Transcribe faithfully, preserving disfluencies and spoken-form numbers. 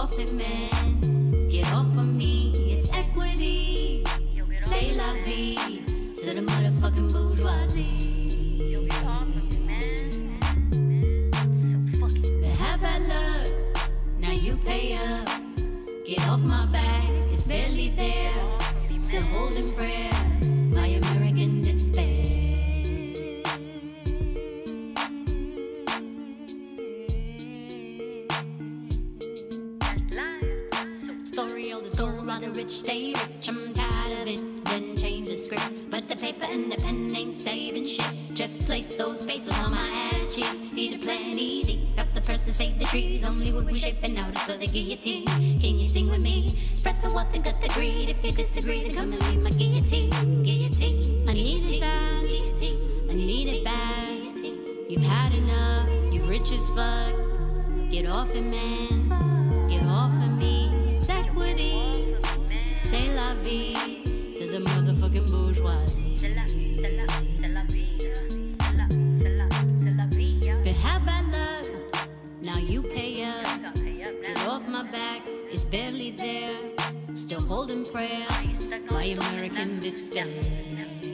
off it, man. Get off of me. It's equity. Say la vie to the motherfucking bourgeoisie. But have bad luck, now you pay up. Get off my back, it's barely there. Still holding prayer, my American despair. Story of the story about the rich stay rich. I'm tired of it, then change the script. But the paper and the pen ain't saving shit. Jeff placed those pesos on my ass cheeks. See the plan easy, stop the press and save the trees. Only what we shaping out is for the guillotine. Can you sing with me? Spread the wealth and cut the greed. If you disagree, then come and be my guillotine. Guillotine, I need it bad. I need it bad. You've had enough, you rich as fuck. So get off it, man. Get off of me. It's equity. Say la vie to the motherfucking bourgeoisie. But have bad luck, now you pay up. Get off my back, it's barely there. Still holding prayer, my American despair.